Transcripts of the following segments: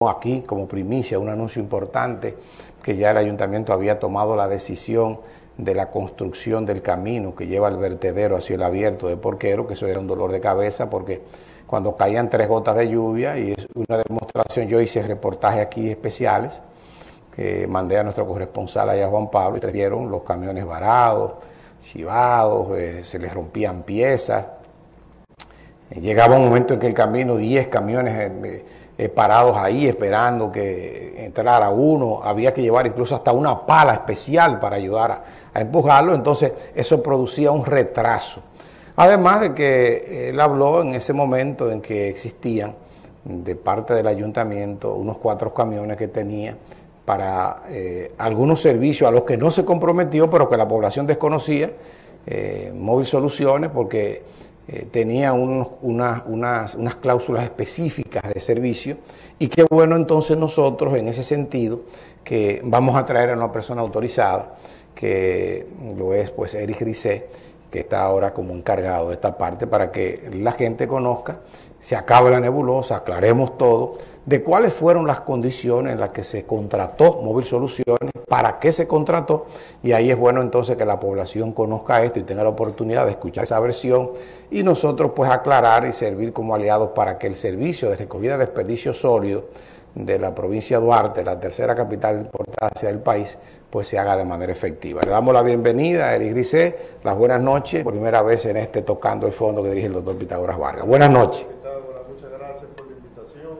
aquí como primicia un anuncio importante que ya el ayuntamiento había tomado la decisión de la construcción del camino que lleva al vertedero a cielo abierto de Porquero, que eso era un dolor de cabeza porque cuando caían 3 gotas de lluvia, y es una demostración, yo hice reportajes aquí especiales que mandé a nuestro corresponsal allá, Juan Pablo, y ustedes vieron los camiones varados, chivados, se les rompían piezas. Llegaba un momento en que el camino, 10 camiones parados ahí esperando que entrara uno, había que llevar incluso hasta una pala especial para ayudar a empujarlo, entonces eso producía un retraso. Además de que él habló en ese momento en que existían de parte del ayuntamiento unos 4 camiones que tenía para algunos servicios a los que no se comprometió, pero que la población desconocía, Móvil Soluciones, porque tenía unas cláusulas específicas de servicio, y qué bueno entonces nosotros en ese sentido que vamos a traer a una persona autorizada, que lo es pues Eric Grisé, que está ahora como encargado de esta parte, para que la gente conozca, se acabe la nebulosa, aclaremos todo, de cuáles fueron las condiciones en las que se contrató Móvil Soluciones, para qué se contrató, y ahí es bueno entonces que la población conozca esto y tenga la oportunidad de escuchar esa versión, y nosotros pues aclarar y servir como aliados para que el servicio de recogida de desperdicios sólidos de la provincia de Duarte, la tercera capital de importancia del país, pues se haga de manera efectiva. Le damos la bienvenida a Eric Grisé, las buenas noches, por primera vez en este Tocando el Fondo que dirige el doctor Pitágoras Vargas. Buenas noches. Muchas gracias por la invitación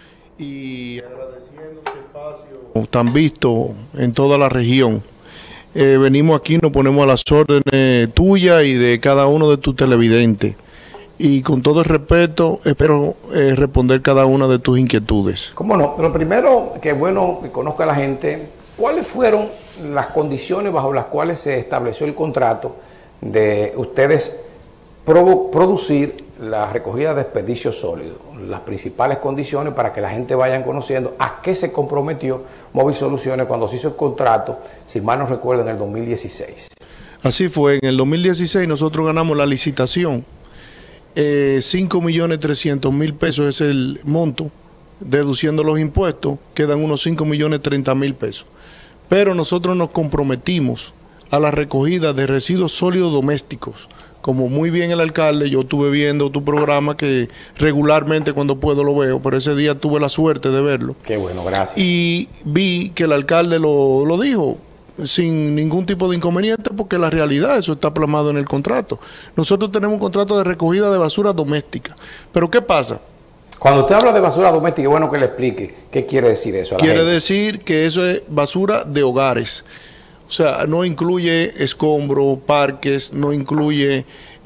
y agradeciendo este espacio tan visto en toda la región. Venimos aquí, nos ponemos a las órdenes tuyas y de cada uno de tus televidentes. Y con todo el respeto, espero responder cada una de tus inquietudes. ¿Cómo no? Lo primero, que es bueno que conozca la gente, ¿cuáles fueron las condiciones bajo las cuales se estableció el contrato de ustedes producir la recogida de desperdicios sólidos? Las principales condiciones para que la gente vaya conociendo a qué se comprometió Móvil Soluciones cuando se hizo el contrato, si mal no recuerdo, en el 2016. Así fue, en el 2016 nosotros ganamos la licitación. 5.300.000 pesos es el monto, deduciendo los impuestos, quedan unos 5.030.000 pesos. Pero nosotros nos comprometimos a la recogida de residuos sólidos domésticos. Como muy bien el alcalde, yo estuve viendo tu programa, que regularmente cuando puedo lo veo, pero ese día tuve la suerte de verlo. Qué bueno, gracias. Y vi que el alcalde lo dijo sin ningún tipo de inconveniente, porque la realidad, eso está plasmado en el contrato. Nosotros tenemos un contrato de recogida de basura doméstica. Pero ¿qué pasa? Cuando usted habla de basura doméstica, es bueno que le explique qué quiere decir eso a la gente. Quiere decir que eso es basura de hogares. O sea, no incluye escombros, parques, no incluye,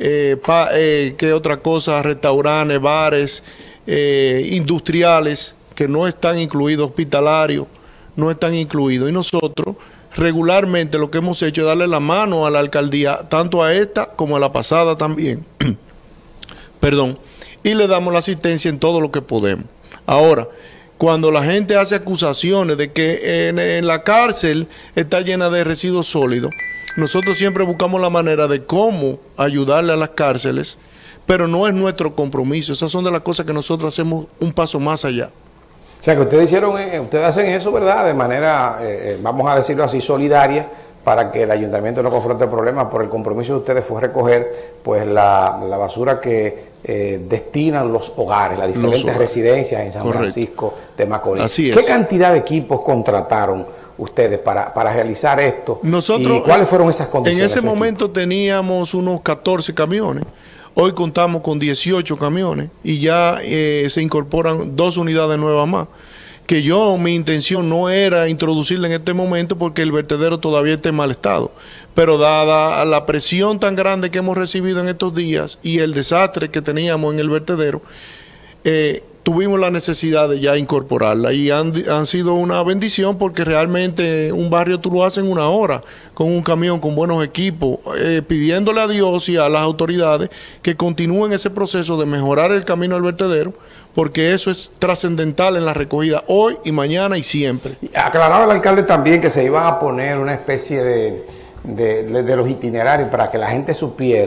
¿qué otra cosa? Restaurantes, bares, industriales, que no están incluidos, hospitalarios, no están incluidos. Y nosotros regularmente lo que hemos hecho es darle la mano a la alcaldía, tanto a esta como a la pasada también. Perdón. Y le damos la asistencia en todo lo que podemos. Ahora, cuando la gente hace acusaciones de que en la cárcel está llena de residuos sólidos, nosotros siempre buscamos la manera de cómo ayudarle a las cárceles, pero no es nuestro compromiso. Esas son de las cosas que nosotros hacemos un paso más allá. O sea que ustedes hacen eso, ¿verdad? De manera, vamos a decirlo así, solidaria, para que el ayuntamiento no confronte problemas. Por el compromiso de ustedes fue recoger pues la basura que destinan los hogares, las diferentes residencias en San Francisco de Macorís. Así es. ¿Qué cantidad de equipos contrataron ustedes para realizar esto? Nosotros, ¿y cuáles fueron esas condiciones? En ese momento teníamos unos 14 camiones. Hoy contamos con 18 camiones y ya se incorporan 2 unidades nuevas más. Que mi intención no era introducirla en este momento porque el vertedero todavía está en mal estado. Pero dada la presión tan grande que hemos recibido en estos días y el desastre que teníamos en el vertedero, tuvimos la necesidad de ya incorporarla. Y han sido una bendición, porque realmente un barrio tú lo haces en una hora, con un camión, con buenos equipos, pidiéndole a Dios y a las autoridades que continúen ese proceso de mejorar el camino al vertedero, porque eso es trascendental en la recogida hoy y mañana y siempre. Aclaraba el alcalde también que se iba a poner una especie de los itinerarios para que la gente supiera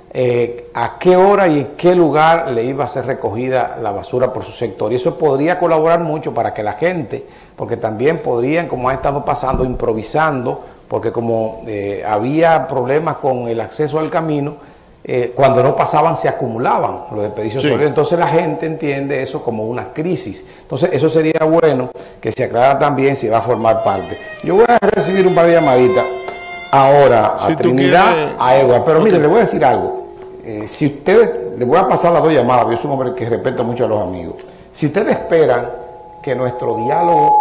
a qué hora y en qué lugar le iba a ser recogida la basura por su sector. Y eso podría colaborar mucho para que la gente, porque también podrían, como ha estado pasando, improvisando, porque como había problemas con el acceso al camino, cuando no pasaban se acumulaban los desperdicios sólidos. Entonces la gente entiende eso como una crisis. Entonces eso sería bueno que se aclarara también si va a formar parte. Yo voy a recibir un par de llamaditas ahora a Trinidad, a Edward, pero mire, le voy a decir algo. Si ustedes, le voy a pasar las dos llamadas, yo soy un hombre que respeto mucho a los amigos. Si ustedes esperan que nuestro diálogo,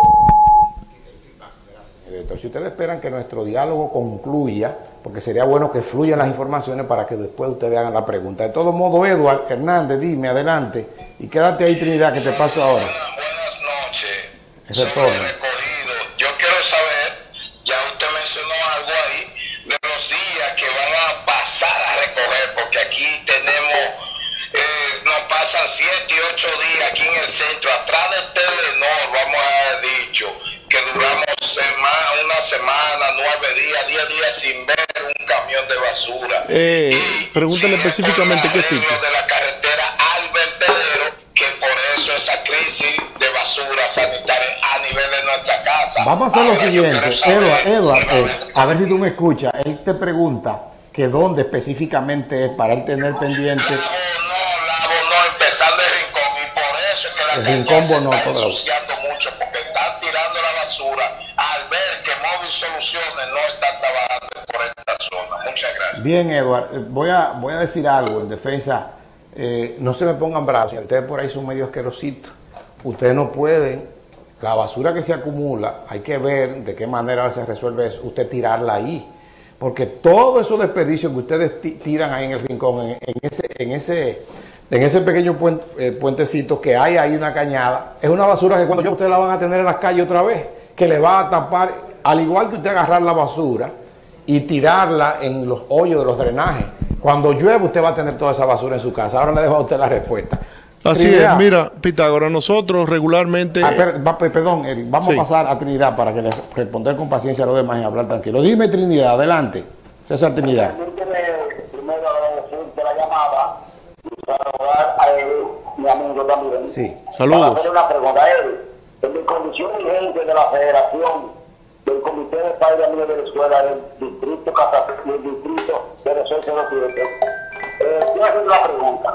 si ustedes esperan que nuestro diálogo concluya, porque sería bueno que fluyan las informaciones para que después ustedes hagan la pregunta. De todo modo, Edward Hernández, dime, adelante, y quédate ahí, Trinidad, que te paso ahora. Buenas noches. Retorno. Recogido. Yo quiero saber, ya usted mencionó algo ahí, de los días que van a pasar a recoger, porque aquí tenemos, nos pasan 7 y 8 días aquí en el centro, atrás de Telenor, vamos a haber dicho, que duramos una semana, 9 días, 10 días sin ver un camión de basura. Pregúntale específicamente qué sitio. De la carretera al vertedero, que por eso esa crisis de basura sanitaria a nivel de nuestra casa. Vamos a hacer lo siguiente, Edward, a ver si tú me escuchas. Él te pregunta que dónde específicamente es para él tener pendiente. No, empezando el Rincón, y por eso es que la Rincón se está ensuciando mucho, porque están tirando la basura al ver que Móvil Soluciones no está trabajando por esta zona. Muchas gracias. Bien, Edward, voy a decir algo en defensa. No se me pongan bravos, ustedes por ahí son medio asquerositos. Ustedes no pueden, la basura que se acumula, hay que ver de qué manera se resuelve eso, usted tirarla ahí. Porque todos esos desperdicios que ustedes tiran ahí en el Rincón, en ese pequeño puentecito que hay ahí, una cañada, es una basura que cuando ustedes la van a tener en las calles otra vez, que le va a tapar, al igual que usted agarrar la basura y tirarla en los hoyos de los drenajes. Cuando llueve usted va a tener toda esa basura en su casa. Ahora le dejo a usted la respuesta. Así Trinidad. Es, mira, Pitágoras, nosotros regularmente... perdón, vamos a pasar a Trinidad para que le responder con paciencia a los demás y hablar tranquilo. Dime, Trinidad, adelante. César Trinidad. Primero agradecerte la llamada y saludar a él, mi amigo también. Sí. Saludos. Para hacer una pregunta a él. En mi condición vigente de la Federación del Comité de Padres de Amigos de la Escuela del Distrito Casapeña y el Distrito de Resorte de los Siete, quiero hacer una pregunta.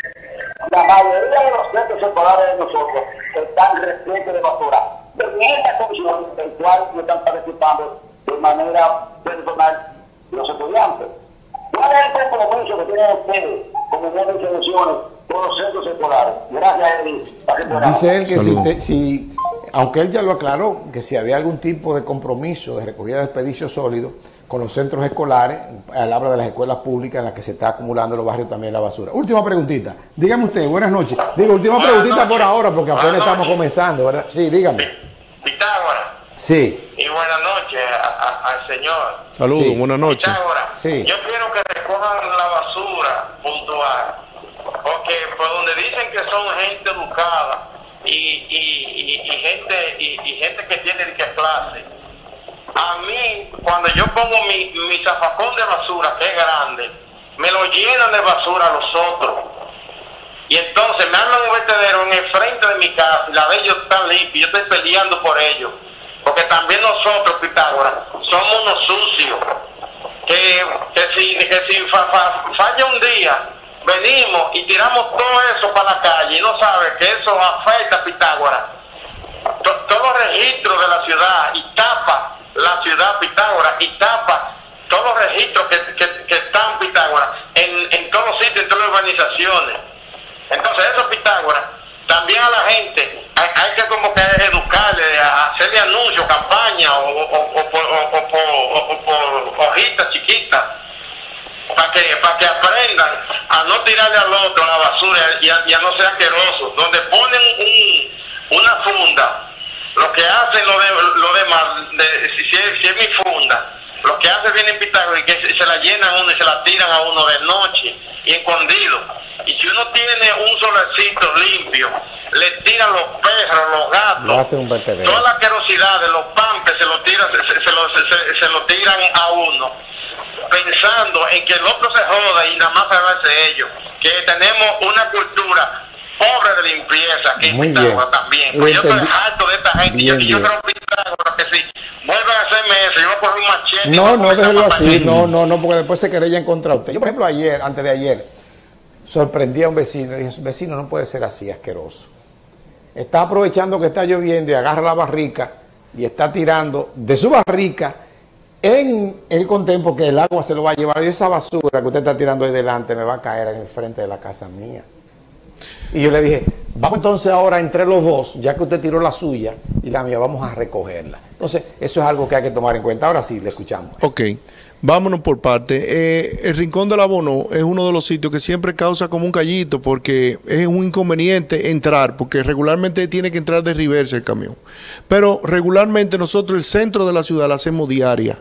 La mayoría de los centros escolares de nosotros están repletos de basura. En esta comisión, en la cual no están participando de manera personal los estudiantes. ¿Cuál es el compromiso que tienen ustedes como buenas soluciones con los centros escolares? Gracias, Edith. Dice él que si, aunque él ya lo aclaró, que si había algún tipo de compromiso de recogida de desperdicios sólidos con los centros escolares, al habla de las escuelas públicas en las que se está acumulando en los barrios también la basura. Última preguntita. Dígame usted, buenas noches. Digo, última preguntita por ahora, porque apenas estamos comenzando, ¿verdad? Sí, dígame. Pitágoras. Sí. Y buenas noches al señor. Saludos, sí. Buenas noches. Pitágoras. Sí. Yo quiero que recojan la basura puntual, porque por donde dicen que son gente educada y gente que tiene de clase. A mí, cuando yo pongo mi zafacón de basura, que es grande, me lo llenan de basura los otros. Y entonces me arman un vertedero en el frente de mi casa, y la de ellos está limpia, yo estoy peleando por ellos. Porque también nosotros, Pitágoras, somos unos sucios. Que si falla un día, venimos y tiramos todo eso para la calle, y no sabe que eso afecta a Pitágoras. Todos los registros de la ciudad, y tapa la ciudad Pitágoras, y tapa todos los registros que están Pitágoras en todos los sitios, en todas las urbanizaciones. Entonces eso Pitágoras, también a la gente hay que como que educarle, hacerle anuncios, campañas o por hojitas chiquitas para que aprendan a no tirarle al otro la basura y a no ser asquerosos, donde ponen una funda. Lo que hacen lo demás, si es mi funda, lo que hace viene en Pitágoras y que se la llenan a uno y se la tiran a uno de noche y escondido. Y si uno tiene un solecito limpio, le tiran los perros, los gatos, Lo hace un vertedero. todas las asquerosidades, los pampes se lo tiran a uno. pensando en que el otro se joda y nada más se va a hacer ellos, que tenemos una cultura pobre de limpieza, que Muy Pitágoras bien. también. Lo Pues yo estoy entendí. harto de esta gente. Bien, y yo bien. creo Pitágoras que si vuelven a hacerme eso, yo voy a coger un machete. y No, voy a no, comenzar déjelo a matar así. gente. No, porque después se querellan contra usted. Yo, por ejemplo, antes de ayer, sorprendí a un vecino. Le dije, vecino, no puede ser así, asqueroso. Está aprovechando que está lloviendo y agarra la barrica y está tirando de su barrica en el contén, porque el agua se lo va a llevar. Y esa basura que usted está tirando ahí delante me va a caer en el frente de la casa mía. Y yo le dije, vamos entonces ahora entre los dos, ya que usted tiró la suya y la mía, vamos a recogerla. Entonces, eso es algo que hay que tomar en cuenta. Ahora sí, le escuchamos. Ok, vámonos por parte. El Rincón del Abono es uno de los sitios que siempre causa como un callito porque es un inconveniente entrar, porque regularmente tiene que entrar de reversa el camión. Pero regularmente nosotros el centro de la ciudad la hacemos diaria.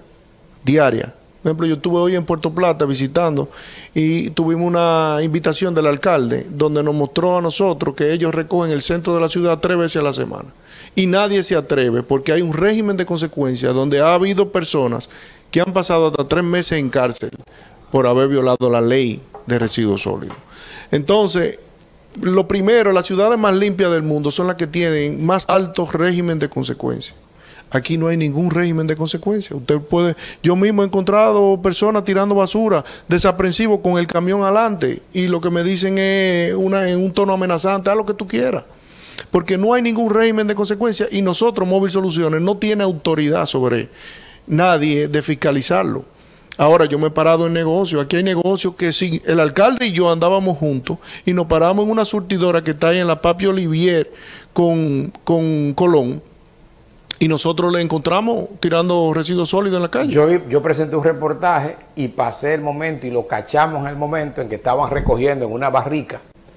Por ejemplo, yo estuve hoy en Puerto Plata visitando y tuvimos una invitación del alcalde donde nos mostró a nosotros que ellos recogen el centro de la ciudad 3 veces a la semana. Y nadie se atreve porque hay un régimen de consecuencias donde ha habido personas que han pasado hasta 3 meses en cárcel por haber violado la ley de residuos sólidos. Entonces, lo primero, las ciudades más limpias del mundo son las que tienen más alto régimen de consecuencias. Aquí no hay ningún régimen de consecuencias. Usted puede, yo mismo he encontrado personas tirando basura, desaprensivos con el camión adelante, y lo que me dicen es en un tono amenazante, haz lo que tú quieras. Porque no hay ningún régimen de consecuencias y nosotros, Móvil Soluciones, no tiene autoridad sobre nadie de fiscalizarlo. Ahora, yo me he parado en negocios. Aquí hay negocios que sí, el alcalde y yo andábamos juntos y nos paramos en una surtidora que está ahí en la Papi Olivier con Colón. Y nosotros le encontramos tirando residuos sólidos en la calle. Yo presenté un reportaje y pasé el momento y lo cachamos en el momento en que estaban recogiendo en una barrica.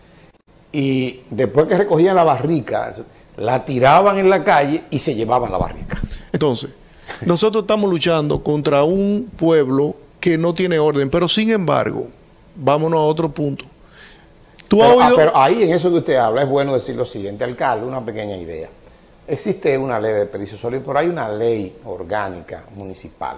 Y después que recogían la barrica, la tiraban en la calle y se llevaban la barrica. Entonces, nosotros estamos luchando contra un pueblo que no tiene orden, pero sin embargo, vámonos a otro punto. ¿Tú has oído? Pero ahí en eso que usted habla es bueno decir lo siguiente, alcalde, una pequeña idea. Existe una ley de desperdicio sólido, pero hay una ley orgánica municipal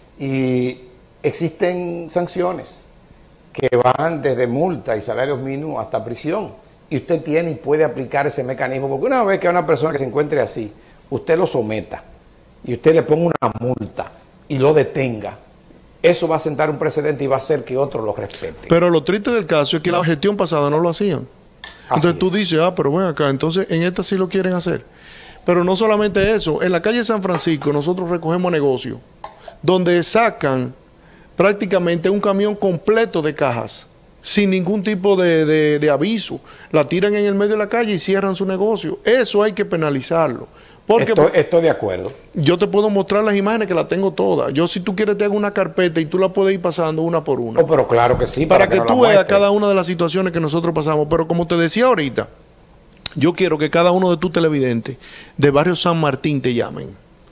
y existen sanciones que van desde multa y salarios mínimos hasta prisión, y usted tiene y puede aplicar ese mecanismo, porque una vez que a una persona que se encuentre así, usted lo someta y usted le ponga una multa y lo detenga, eso va a sentar un precedente y va a hacer que otros lo respeten. Pero lo triste del caso es que la gestión pasada no lo hacían. Entonces tú dices, pero ven acá, entonces en esta sí lo quieren hacer. Pero no solamente eso, en la calle San Francisco nosotros recogemos negocios donde sacan prácticamente un camión completo de cajas sin ningún tipo de aviso. La tiran en el medio de la calle y cierran su negocio. Eso hay que penalizarlo. Porque Estoy de acuerdo. yo te puedo mostrar las imágenes que las tengo todas. Yo, si tú quieres, te hago una carpeta y tú la puedes ir pasando una por una. Oh, pero claro que sí. Para que no tú la veas muestre. cada una de las situaciones que nosotros pasamos. Pero como te decía ahorita, yo quiero que cada uno de tus televidentes de Barrio San Martín te llamen.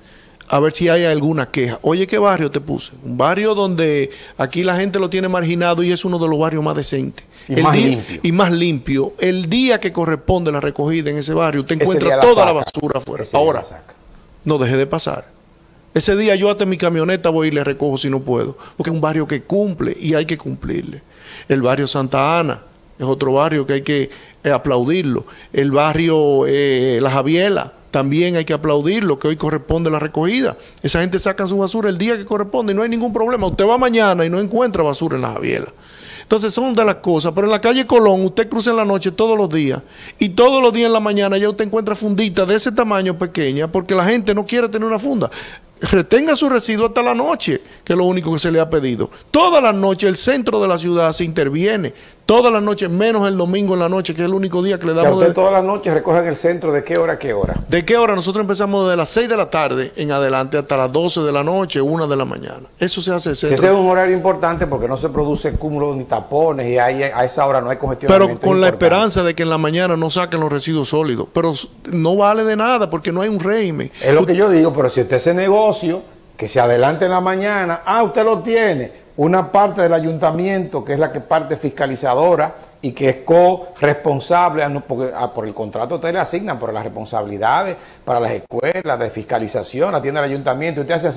A ver si hay alguna queja. Oye, ¿qué barrio te puse? Un barrio donde aquí la gente lo tiene marginado y es uno de los barrios más decentes. Y más limpio. Y más limpio. El día que corresponde la recogida en ese barrio, usted Ese encuentra día la toda la saca. basura afuera. Ese día Ahora, la saca. no deje de pasar. Ese día yo hasta mi camioneta voy y le recojo si no puedo. Porque es un barrio que cumple y hay que cumplirle. El barrio Santa Ana es otro barrio que hay que aplaudirlo. El barrio La Javiela también hay que aplaudirlo, que hoy corresponde la recogida. Esa gente saca su basura el día que corresponde y no hay ningún problema. Usted va mañana y no encuentra basura en La Javiela. Entonces son de las cosas. Pero en la calle Colón usted cruza en la noche todos los días y todos los días en la mañana ya usted encuentra funditas de ese tamaño pequeña porque la gente no quiere tener una funda. Retenga su residuo hasta la noche, que es lo único que se le ha pedido. Todas las noches el centro de la ciudad se interviene. Todas las noches, menos el domingo en la noche, que es el único día que le O sea, damos... usted todas las noches recoge en el centro, ¿de qué hora a qué hora? ¿De qué hora? Nosotros empezamos de las 6 de la tarde en adelante hasta las 12 de la noche, 1 de la mañana. Eso se hace el centro. Ese es un horario importante porque no se produce cúmulo ni tapones y a esa hora no hay congestión. Pero con la esperanza de que en la mañana no saquen los residuos sólidos. Pero no vale de nada porque no hay un régimen. Es lo que yo digo, pero si usted hace negocio, que se adelante en la mañana, usted lo tiene. Una parte del ayuntamiento, que es la que parte fiscalizadora y que es co-responsable, porque por el contrato ustedes le asignan por las responsabilidades para las escuelas de fiscalización, atiende al ayuntamiento, usted hace así,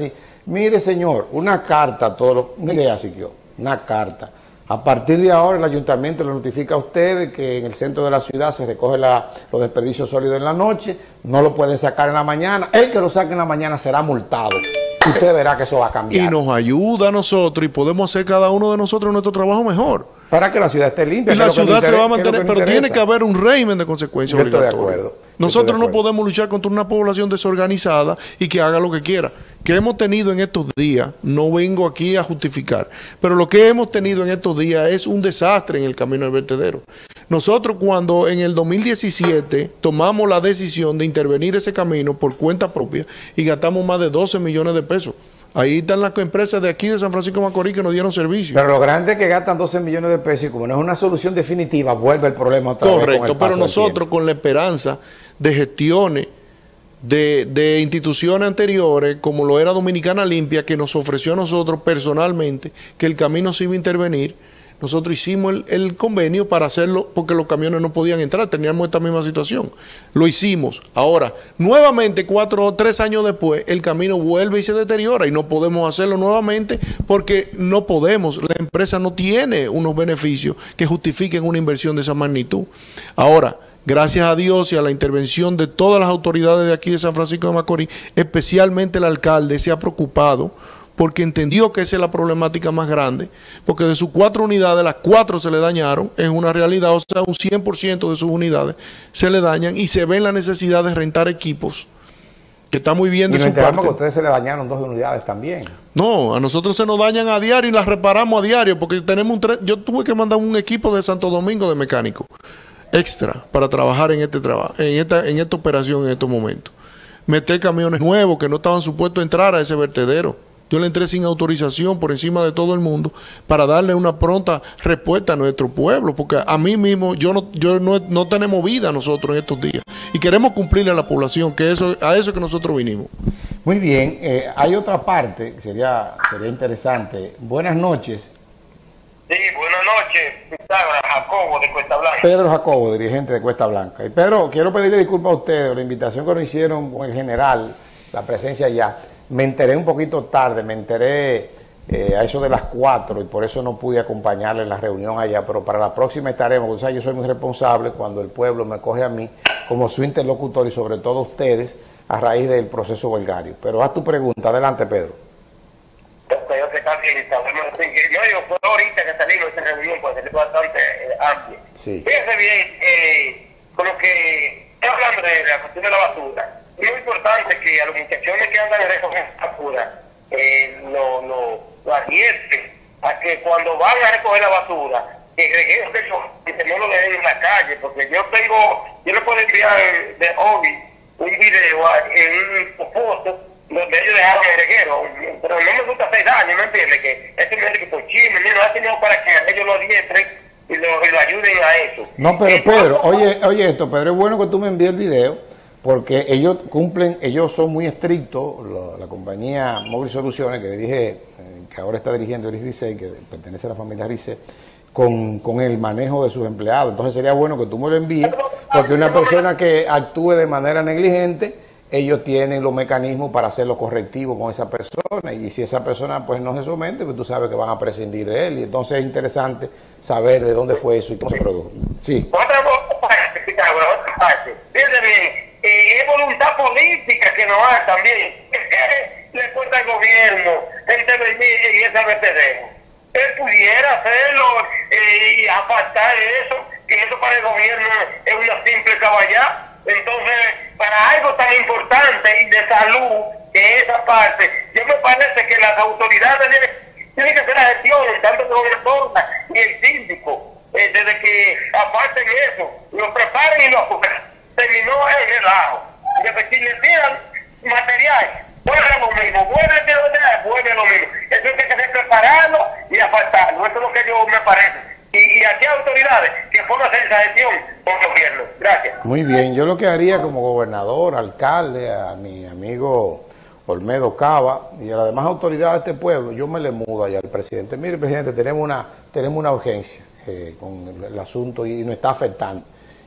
Mire, señor, una carta, una idea, Siquio, una carta. A partir de ahora el ayuntamiento le notifica a ustedes que en el centro de la ciudad se recoge los desperdicios sólidos en la noche, no lo pueden sacar en la mañana. El que lo saque en la mañana será multado. Usted verá que eso va a cambiar. Y nos ayuda a nosotros y podemos hacer cada uno de nosotros nuestro trabajo mejor. Para que la ciudad esté limpia. Y la ciudad se va a mantener, pero tiene que haber un régimen de consecuencias obligatorias. Estoy de acuerdo. Nosotros no podemos luchar contra una población desorganizada y que haga lo que quiera. Que hemos tenido en estos días, no vengo aquí a justificar, pero lo que hemos tenido en estos días es un desastre en el camino del vertedero. Nosotros cuando en el 2017 tomamos la decisión de intervenir ese camino por cuenta propia y gastamos más de 12 millones de pesos. Ahí están las empresas de aquí de San Francisco de Macorís que nos dieron servicio. Pero lo grande es que gastan 12 millones de pesos y como no es una solución definitiva, vuelve el problema otra vez. Correcto, pero nosotros con la esperanza de gestiones de instituciones anteriores, como lo era Dominicana Limpia, que nos ofreció a nosotros personalmente que el camino se iba a intervenir, nosotros hicimos el convenio para hacerlo porque los camiones no podían entrar, teníamos esta misma situación. Lo hicimos. Ahora, nuevamente, 4 o 3 años después, el camino vuelve y se deteriora y no podemos hacerlo nuevamente porque no podemos. La empresa no tiene unos beneficios que justifiquen una inversión de esa magnitud. Ahora, gracias a Dios y a la intervención de todas las autoridades de aquí de San Francisco de Macorís, especialmente el alcalde se ha preocupado porque entendió que esa es la problemática más grande, porque de sus 4 unidades, las 4 se le dañaron, es una realidad, o sea, un 100% de sus unidades se le dañan y se ve la necesidad de rentar equipos, que está muy bien de su parte. Que a ustedes se le dañaron 2 unidades también. No, a nosotros se nos dañan a diario y las reparamos a diario, porque tenemos yo tuve que mandar un equipo de Santo Domingo de mecánico extra para trabajar en esta operación en estos momentos. Meter camiones nuevos que no estaban supuestos a entrar a ese vertedero. Yo le entré sin autorización por encima de todo el mundo para darle una pronta respuesta a nuestro pueblo, porque a mí mismo no tenemos vida nosotros en estos días y queremos cumplirle a la población, que a eso que nosotros vinimos. Muy bien, hay otra parte que sería interesante. Buenas noches. Sí, buenas noches, Jacobo de Cuesta Blanca. Pedro Jacobo, dirigente de Cuesta Blanca. Y Pedro, quiero pedirle disculpas a ustedes por la invitación que nos hicieron con el general, la presencia allá. Me enteré un poquito tarde, a eso de las 4 y por eso no pude acompañarle en la reunión allá, pero para la próxima estaremos, o sea, yo soy muy responsable cuando el pueblo me coge a mí como su interlocutor y sobre todo ustedes a raíz del proceso huelgario. Pero haz tu pregunta, adelante Pedro. Yo sé casi yo fue ahorita que salimos de esa reunión, pues es bastante amplia. Sí. Fíjense bien, con lo que estoy hablando de la cuestión de la basura. Es muy importante que a los muchachones que andan en recoger basura lo advierten a que cuando van a recoger la basura, que no lo dejen en la calle, porque yo le puedo enviar de hoy un video en un foto donde ellos dejaron el reguero, pero no me gusta hacer daño, ¿me entiendes? Que ese médico chisme, no hace nada para que ellos lo adiestren y lo ayuden a eso. No, pero Pedro, oye esto, Pedro, es bueno que tú me envíes el video. Porque ellos son muy estrictos, la compañía Móvil Soluciones, que dije, que ahora está dirigiendo Eric Rice, que pertenece a la familia Rice, con el manejo de sus empleados. Entonces sería bueno que tú me lo envíes, porque una persona que actúe de manera negligente, ellos tienen los mecanismos para hacer lo correctivo con esa persona, y si esa persona pues no se somete, pues tú sabes que van a prescindir de él, y entonces es interesante saber de dónde fue eso y cómo se produjo. Sí. Otra parte, fíjense bien. Es voluntad política que nos hay también. Le cuesta al gobierno intervenir en ese vertedero. Él pudiera hacerlo y apartar eso, que eso para el gobierno es una simple caballá. Entonces, para algo tan importante y de salud, que esa parte, yo me parece que las autoridades tienen que hacer la gestión, tanto el gobernador y el síndico, desde que aparten eso, lo preparen y lo apunten. Terminó el relajo. Si le tiran material, vuelve lo mismo, vuelve lo mismo. Eso hay que prepararlo y apartarlo. Eso es lo que yo me parece. Y aquí hay autoridades que puedan hacer esa gestión con el gobierno. Gracias. Muy bien, yo lo que haría como gobernador, alcalde, a mi amigo Olmedo Cava y a las demás autoridades de este pueblo, yo me le mudo allá al presidente. Mire, presidente, tenemos una urgencia con el asunto y nos está afectando.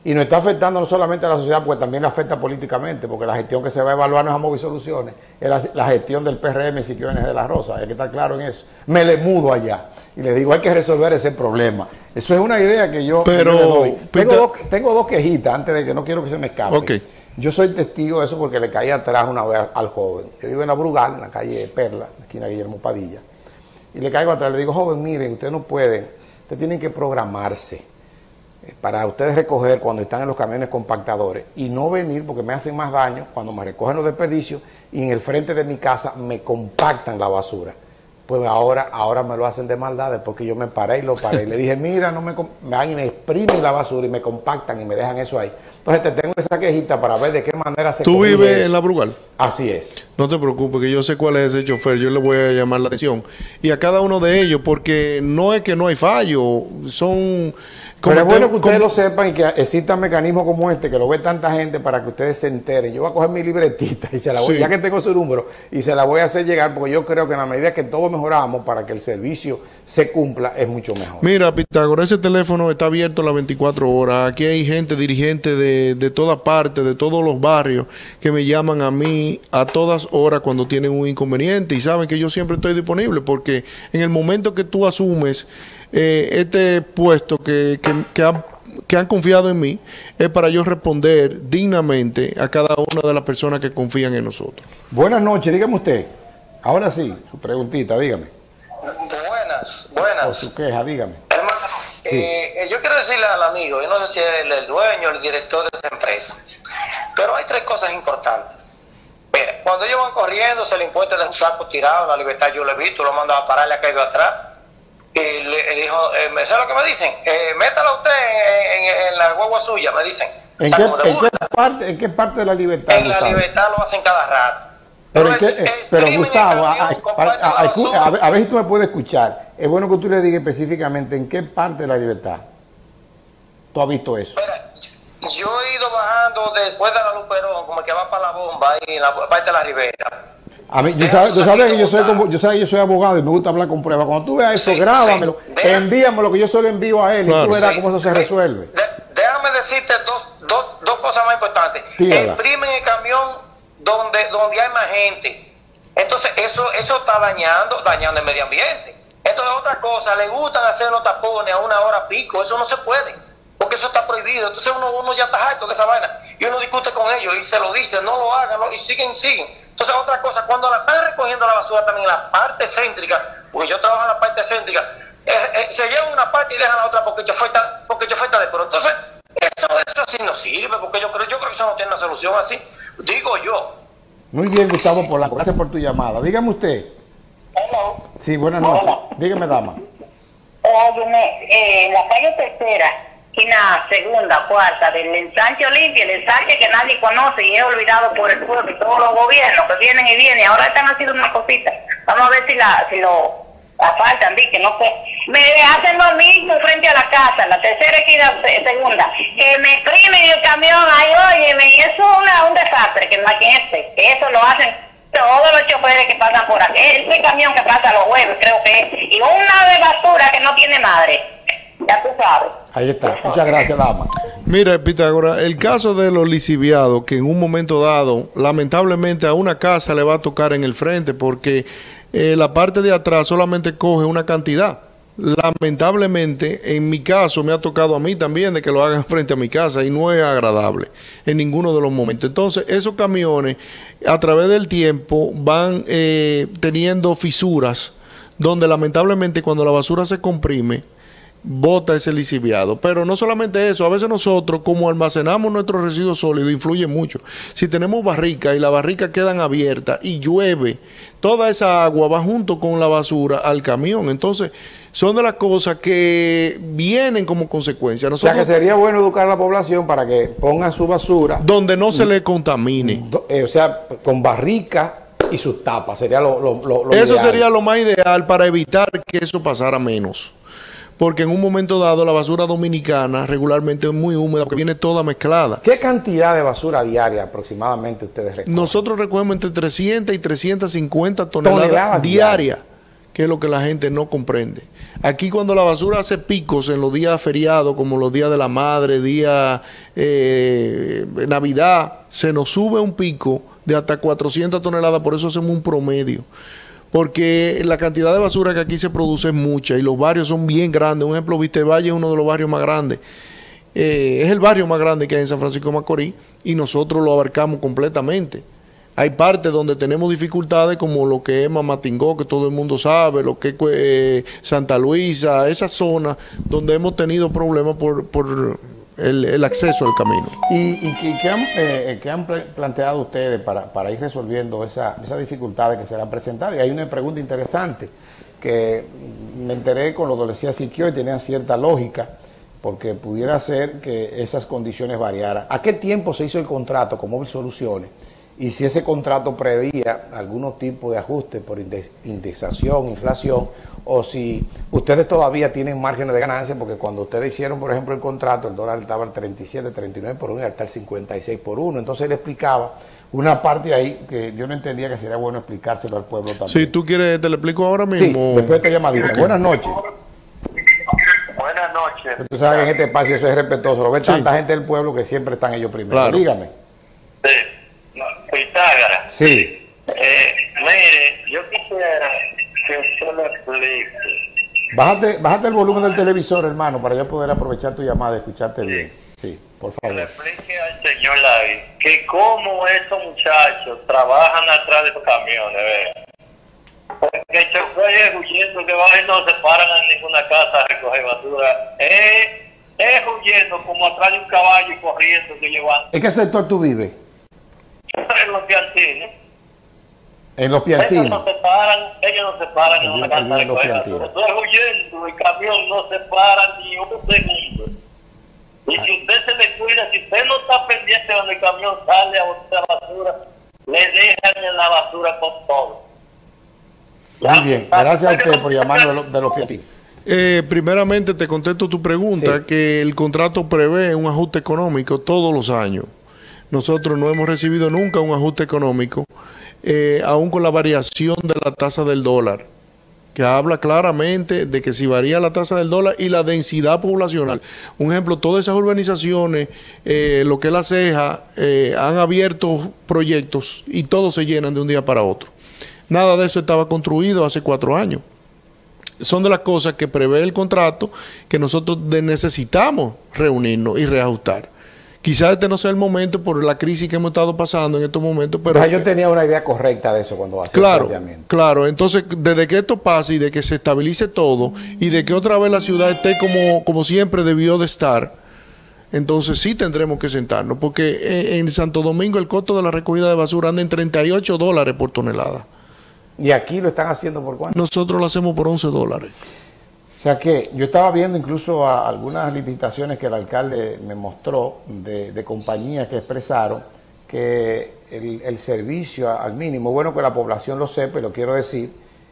Y nos está afectando no solamente a la sociedad, porque también le afecta políticamente, porque la gestión que se va a evaluar no es a Móvil Soluciones, es la gestión del PRM Siquio N.G. de la Rosa, hay que estar claro en eso. Me le mudo allá y le digo, hay que resolver ese problema. Eso es una idea que yo le doy. Tengo dos quejitas antes de que no quiero que se me escape. Okay. Yo soy testigo de eso porque le caí atrás una vez al joven. Yo vivo en la Brugal, en la calle Perla, esquina Guillermo Padilla. Y le caigo atrás, le digo, joven, miren, ustedes no pueden, ustedes tienen que programarse para ustedes recoger cuando están en los camiones compactadores y no venir porque me hacen más daño cuando me recogen los desperdicios y en el frente de mi casa me compactan la basura. Pues ahora me lo hacen de maldades porque yo me paré y lo paré. Le dije, mira, no me van y me exprimen la basura y me compactan y me dejan eso ahí. Entonces te tengo esa quejita para ver de qué manera se... ¿Tú vives en la Brugal? Así es. No te preocupes, que yo sé cuál es ese chofer, yo le voy a llamar la atención. Y a cada uno de ellos, porque no es que no hay fallo, son... Pero es bueno que ustedes lo sepan y que existan mecanismos como este, que lo ve tanta gente para que ustedes se enteren. Yo voy a coger mi libretita y se la voy, ya que tengo su número, y se la voy a hacer llegar, porque yo creo que en la medida que todos mejoramos para que el servicio se cumpla, es mucho mejor. Mira, Pitágoras, ese teléfono está abierto las 24 horas. Aquí hay gente, dirigente de toda parte, de todos los barrios, que me llaman a mí a todas horas cuando tienen un inconveniente y saben que yo siempre estoy disponible, porque en el momento que tú asumes este puesto que han confiado en mí, es para yo responder dignamente a cada una de las personas que confían en nosotros. Buenas noches, dígame usted. Ahora sí, su preguntita, dígame. Buenas. O su queja, dígame. Hermano, Sí. yo quiero decirle al amigo, yo no sé si es el dueño o el director de esa empresa, pero hay tres cosas importantes. Mira, cuando ellos van corriendo, se le encuentra de un saco tirado en la Libertad, yo lo he visto, lo mandaba a parar, le ha caído atrás. Y le dijo, ¿sabes lo que me dicen? Métala usted en la guagua suya, me dicen. ¿En qué parte de la Libertad? En la Libertad lo hacen cada rato. Pero Gustavo, a ver si tú me puedes escuchar. Es bueno que tú le digas específicamente en qué parte de la Libertad tú has visto eso. Mira, yo he ido bajando después de la Luperón, como que va para la bomba, ahí en la parte de la Ribera. A mí, tú sabes que yo soy abogado y me gusta hablar con pruebas. Cuando tú veas eso, grábamelo, envíamelo, que yo solo envío a él, claro. Y tú verás cómo eso se resuelve. Déjame decirte dos cosas más importantes. Imprimen el camión donde hay más gente. Entonces eso está dañando el medio ambiente. Entonces otra cosa, le gustan hacer los tapones a 1 hora pico, eso no se puede, porque eso está prohibido. Entonces uno ya está harto de esa vaina y uno discute con ellos y se lo dice, no lo hagan, y siguen. Entonces otra cosa, cuando la están recogiendo la basura también en la parte céntrica, porque yo trabajo en la parte céntrica, se llevan una parte y dejan la otra porque yo fue de pero entonces eso así no sirve, porque yo creo que eso no tiene una solución así, digo yo. Muy bien, Gustavo Polanco, gracias por tu llamada. Dígame usted. Hello. Sí, buenas noches. Dígame, dama. Óyeme, la calle Tercera, esquina segunda, cuarta, del ensanche Olimpia, el ensanche que nadie conoce y es olvidado por el pueblo y todos los gobiernos que vienen y vienen, ahora están haciendo una cosita. Vamos a ver si lo asfaltan, que no sé. Me hacen lo mismo frente a la casa, la tercera esquina segunda, que me exprimen el camión, ahí óyeme, y eso es un desastre, que no hay que eso lo hacen todos los choferes que pasan por aquí, ese camión que pasa los jueves, creo que es, y una de basura que no tiene madre, ya tú sabes. Ahí está, muchas gracias, dama. Mira, Pitágoras, el caso de los lisiviados, que en un momento dado, lamentablemente a una casa le va a tocar en el frente, porque la parte de atrás solamente coge una cantidad. Lamentablemente, en mi caso, me ha tocado a mí también de que lo hagan frente a mi casa y no es agradable en ninguno de los momentos. Entonces, esos camiones, a través del tiempo, van teniendo fisuras, donde lamentablemente cuando la basura se comprime, bota ese lisiviado. Pero no solamente eso, a veces nosotros, como almacenamos nuestros residuos sólidos, influye mucho. Si tenemos barricas y las barricas quedan abiertas y llueve, toda esa agua va junto con la basura al camión. Entonces, son de las cosas que vienen como consecuencia. Nosotros, o sea que sería bueno educar a la población para que pongan su basura donde no se le contamine. O sea, con barricas y sus tapas. Sería lo eso ideal. Sería lo más ideal para evitar que eso pasara menos. Porque en un momento dado la basura dominicana regularmente es muy húmeda porque viene toda mezclada. ¿Qué cantidad de basura diaria aproximadamente ustedes recogen? Nosotros recogemos entre 300 y 350 toneladas diarias que es lo que la gente no comprende. Aquí cuando la basura hace picos en los días feriados, como los días de la madre, día Navidad, se nos sube un pico de hasta 400 toneladas, por eso hacemos un promedio. Porque la cantidad de basura que aquí se produce es mucha y los barrios son bien grandes. Un ejemplo, Vistevalle es uno de los barrios más grandes. Es el barrio más grande que hay en San Francisco de Macorís y nosotros lo abarcamos completamente. Hay partes donde tenemos dificultades como lo que es Mamatingó, que todo el mundo sabe, lo que es Santa Luisa, esa zona donde hemos tenido problemas por el acceso al camino. ¿Y qué han planteado ustedes para ir resolviendo esas dificultades que se han presentado? Y hay una pregunta interesante que me enteré con lo que decía Siquio y tenía cierta lógica, porque pudiera ser que esas condiciones variaran. ¿A qué tiempo se hizo el contrato con Móvil Soluciones? Y si ese contrato prevía algún tipo de ajuste por indexación, inflación, o si ustedes todavía tienen márgenes de ganancia, porque cuando ustedes hicieron, por ejemplo, el contrato, el dólar estaba al 37, 39 por 1 y hasta el 56 por 1. Entonces él explicaba una parte ahí que yo no entendía, que sería bueno explicárselo al pueblo también. Si tú quieres, te lo explico ahora mismo. Sí, después te llamadita. Okay. Buenas noches. Buenas noches. Tú sabes que en este espacio eso es respetuoso. Lo ve tanta gente del pueblo que siempre están ellos primero. Claro. Dígame. Sí. Pitágoras. Sí. Mire, yo quisiera que usted me explique. Bájate el volumen del televisor, hermano, para yo poder aprovechar tu llamada y escucharte bien. Sí, por favor. Que le explique al señor Lavi que cómo estos muchachos trabajan atrás de los camiones, ¿ve? Porque el chofer es huyendo, que va y no se paran en ninguna casa a recoger basura. Es huyendo como atrás de un caballo y corriendo que llevan. ¿En qué sector tú vives? En los Piantines. En los Piantines. Ellos no se paran en una casa de recoger basura. Estoy huyendo, el camión no se para ni un segundo. Y si usted se descuida, si usted no está pendiente cuando el camión sale a botar basura, le dejan en la basura con todo. Muy bien, gracias a usted por llamarnos de los Piantines. Primeramente te contesto tu pregunta, sí, que el contrato prevé un ajuste económico todos los años. Nosotros no hemos recibido nunca un ajuste económico, aún con la variación de la tasa del dólar, que habla claramente de que si varía la tasa del dólar y la densidad poblacional. Un ejemplo, todas esas urbanizaciones, lo que es La Ceja, han abierto proyectos y todos se llenan de un día para otro. Nada de eso estaba construido hace 4 años. Son de las cosas que prevé el contrato que nosotros necesitamos reunirnos y reajustar. Quizás este no sea el momento por la crisis que hemos estado pasando en estos momentos, pero... yo tenía una idea correcta de eso cuando hacía el planteamiento. Claro, entonces desde que esto pase y de que se estabilice todo y de que otra vez la ciudad esté como siempre debió de estar, entonces sí tendremos que sentarnos, porque en Santo Domingo el costo de la recogida de basura anda en $38 por tonelada. ¿Y aquí lo están haciendo por cuánto? Nosotros lo hacemos por $11. O sea que yo estaba viendo incluso algunas licitaciones que el alcalde me mostró de compañías que expresaron que el servicio al mínimo, bueno que la población lo sepa, y lo quiero decir,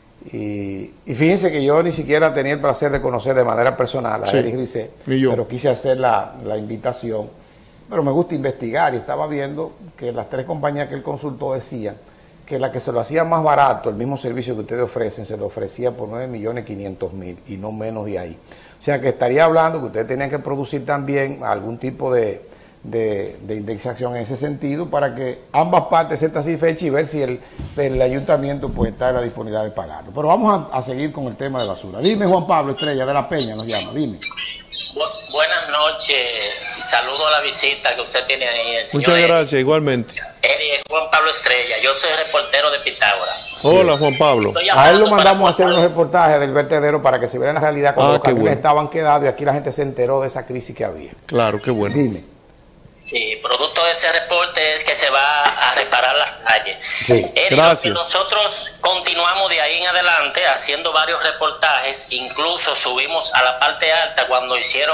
y fíjense que yo ni siquiera tenía el placer de conocer de manera personal a Eric Grisé, pero quise hacer la invitación, pero me gusta investigar y estaba viendo que las 3 compañías que él consultó decían que la que se lo hacía más barato, el mismo servicio que ustedes ofrecen, se lo ofrecía por 9.500.000 y no menos de ahí. O sea que estaría hablando que ustedes tenían que producir también algún tipo de indexación en ese sentido para que ambas partes estén satisfechas y ver si el ayuntamiento pues está en la disponibilidad de pagarlo. Pero vamos a seguir con el tema de basura. Dime, Juan Pablo Estrella de La Peña nos llama, dime. Buenas noches y saludo a la visita que usted tiene ahí. Muchas gracias, igualmente. Juan Pablo Estrella, yo soy reportero de Pitágoras. Hola, Juan Pablo. A él lo mandamos a hacer unos reportajes del vertedero para que se viera la realidad cuando los camiones estaban quedados y aquí la gente se enteró de esa crisis que había. Claro, qué bueno. Dime. Sí, producto de ese reporte es que se va a reparar las calles. Sí, gracias. Nosotros continuamos de ahí en adelante haciendo varios reportajes, incluso subimos a la parte alta cuando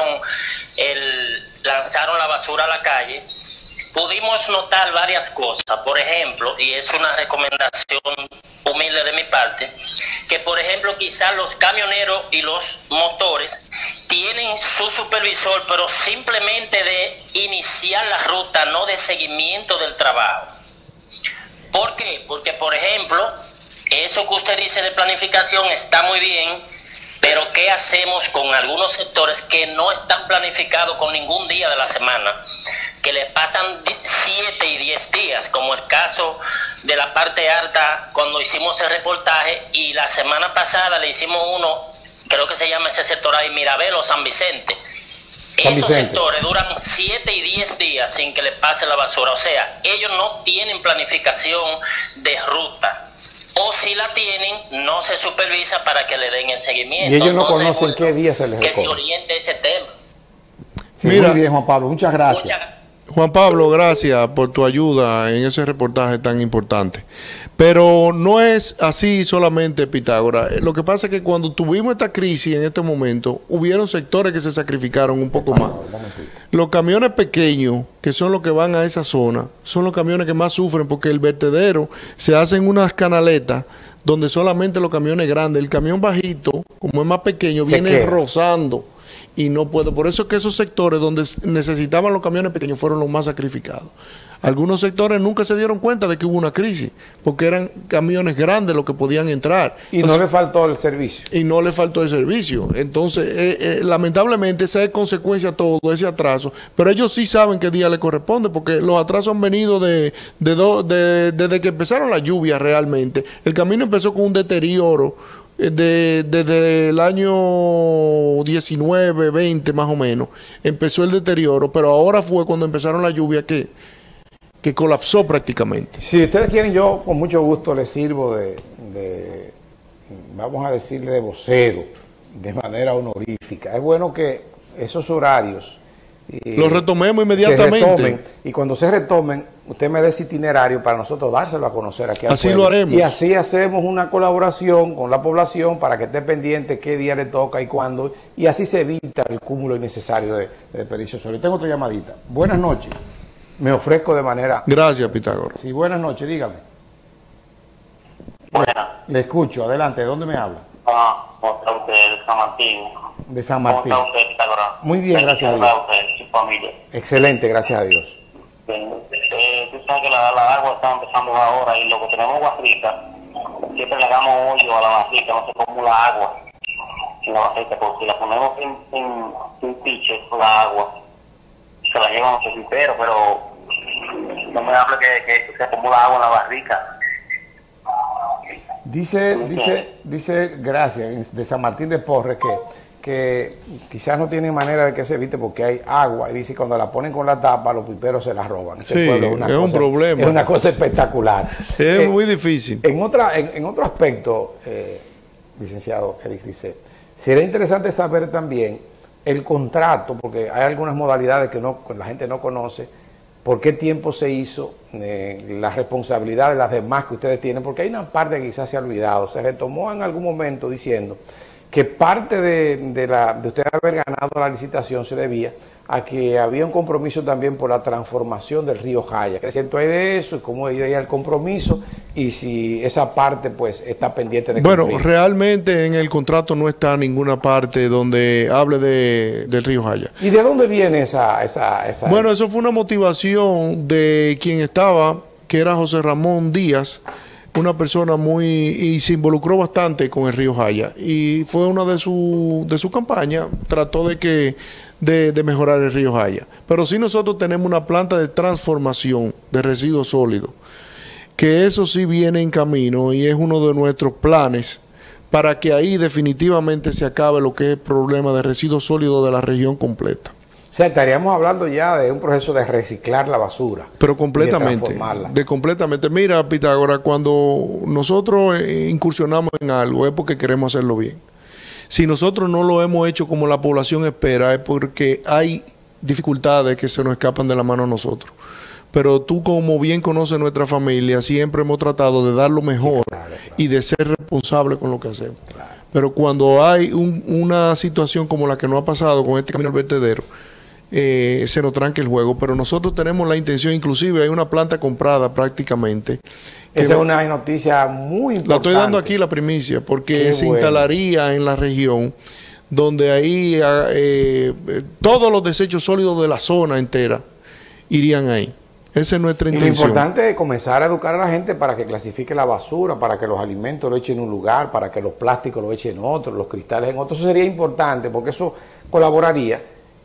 lanzaron la basura a la calle. Pudimos notar varias cosas, por ejemplo, y es una recomendación humilde de mi parte, que por ejemplo quizás los camioneros y los motores tienen su supervisor, pero simplemente de iniciar la ruta, no de seguimiento del trabajo. ¿Por qué? Porque por ejemplo, Eso que usted dice de planificación está muy bien, pero ¿qué hacemos con algunos sectores que no están planificados con ningún día de la semana? Que le pasan 7 y 10 días, como el caso de la parte alta cuando hicimos el reportaje, y la semana pasada le hicimos uno, creo que se llama ese sector ahí, Mirabel o San Vicente. Esos sectores duran 7 y 10 días sin que le pase la basura. O sea, ellos no tienen planificación de ruta. O si la tienen, no se supervisa para que le den el seguimiento. Y ellos no conocen qué día se les recoge. Que se oriente ese tema. Sí, mira, muy bien, Juan Pablo, muchas gracias. Juan Pablo, gracias por tu ayuda en ese reportaje tan importante. Pero no es así solamente, Pitágoras. Lo que pasa es que cuando tuvimos esta crisis en este momento, hubieron sectores que se sacrificaron un poco más. Los camiones pequeños, que son los que van a esa zona, son los camiones que más sufren porque el vertedero se hacen unas canaletas donde solamente los camiones grandes, el camión bajito, como es más pequeño, viene rozando. Y no puede. Por eso es que esos sectores donde necesitaban los camiones pequeños fueron los más sacrificados. Algunos sectores nunca se dieron cuenta de que hubo una crisis, porque eran camiones grandes los que podían entrar. Y entonces, no le faltó el servicio. Y no le faltó el servicio. Entonces, lamentablemente, esa es consecuencia de todo ese atraso. Pero ellos sí saben qué día le corresponde, porque los atrasos han venido desde que empezaron las lluvias realmente. El camino empezó con un deterioro desde el año 19, 20 más o menos, empezó el deterioro, pero ahora fue cuando empezaron las lluvias que colapsó prácticamente. Si ustedes quieren, yo con mucho gusto les sirvo vamos a decirle, de vocero, de manera honorífica. Es bueno que esos horarios los retomemos inmediatamente. Se retomen, y cuando se retomen, usted me dé ese itinerario para nosotros dárselo a conocer aquí al así pueblo. Lo haremos. Y así hacemos una colaboración con la población para que esté pendiente qué día le toca y cuándo, y así se evita el cúmulo innecesario de desperdicios. Yo tengo otra llamadita. Buenas noches. Me ofrezco de manera... Gracias, Pitágoras. Sí, buenas noches, dígame. Buenas. Le escucho, adelante. ¿De dónde me habla? Contra usted, de San Martín. De San Martín. Contra usted, Pitágoras. Muy bien, gracias a Dios. Usted, su familia. Excelente, gracias a Dios. Bien. Tú sabes que la agua está empezando ahora, y lo que tenemos barrica, siempre le hagamos hoyo a la barrica, no se acumula agua en la barrica, porque si la ponemos en piche, la agua se la llevan a los piperos, pero no me hable que se acumula agua en la barrica. Dice, gracias, de San Martín de Porres, que quizás no tiene manera de que se evite porque hay agua, y dice que cuando la ponen con la tapa, los piperos se la roban. Sí, es un problema. Es una cosa espectacular. Es muy difícil. En otro aspecto, licenciado Eric Risset, sería interesante saber también el contrato, porque hay algunas modalidades que la gente no conoce, por qué tiempo se hizo, la responsabilidad de las demás que ustedes tienen, porque hay una parte que quizás se ha olvidado. Se retomó en algún momento diciendo que parte de usted haber ganado la licitación se debía a que había un compromiso también por la transformación del río Jaya. ¿Qué cierto hay de eso? ¿Y cómo iría el compromiso? Y si esa parte pues está pendiente de cumplir. Bueno, realmente en el contrato no está ninguna parte donde hable del río Jaya. ¿Y de dónde viene esa? Bueno, eso fue una motivación de quien estaba, que era José Ramón Díaz, una persona y se involucró bastante con el río Jaya, y fue una de su campaña, trató de mejorar el río Jaya. Pero sí, nosotros tenemos una planta de transformación de residuos sólidos, que eso sí viene en camino, y es uno de nuestros planes para que ahí definitivamente se acabe lo que es el problema de residuos sólidos de la región completa. O sea, estaríamos hablando ya de un proceso de reciclar la basura. Pero completamente. Completamente. Mira, Pitágoras, cuando nosotros incursionamos en algo es porque queremos hacerlo bien. Si nosotros no lo hemos hecho como la población espera, es porque hay dificultades que se nos escapan de la mano a nosotros. Pero tú, como bien conoces nuestra familia, siempre hemos tratado de dar lo mejor y de ser responsables con lo que hacemos. Pero cuando hay una situación como la que nos ha pasado con este camino al vertedero, se nos tranca el juego. Pero nosotros tenemos la intención, inclusive hay una planta comprada prácticamente. Esa es una noticia muy importante. La estoy dando aquí la primicia, porque se instalaría en la región donde ahí todos los desechos sólidos de la zona entera irían ahí. Esa es nuestra Y lo intención. importante es comenzar a educar a la gente para que clasifique la basura, para que los alimentos lo echen en un lugar, para que los plásticos lo echen en otro, los cristales en otro. Eso sería importante porque eso colaboraría